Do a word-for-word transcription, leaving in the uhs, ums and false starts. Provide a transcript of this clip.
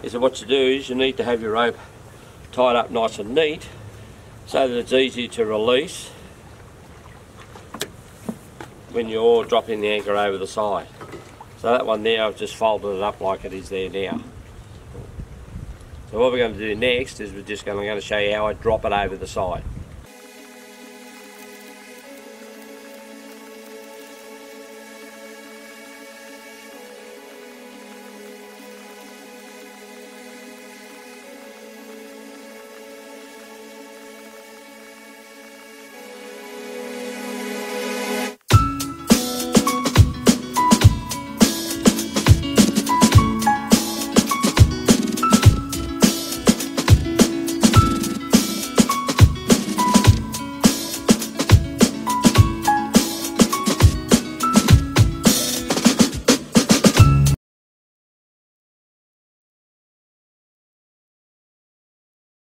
is that what you do is you need to have your rope tied up nice and neat so that it's easy to release when you're dropping the anchor over the side. So that one there, I've just folded it up like it is there now. So what we're going to do next is we're just going, I'm going to show you how I drop it over the side.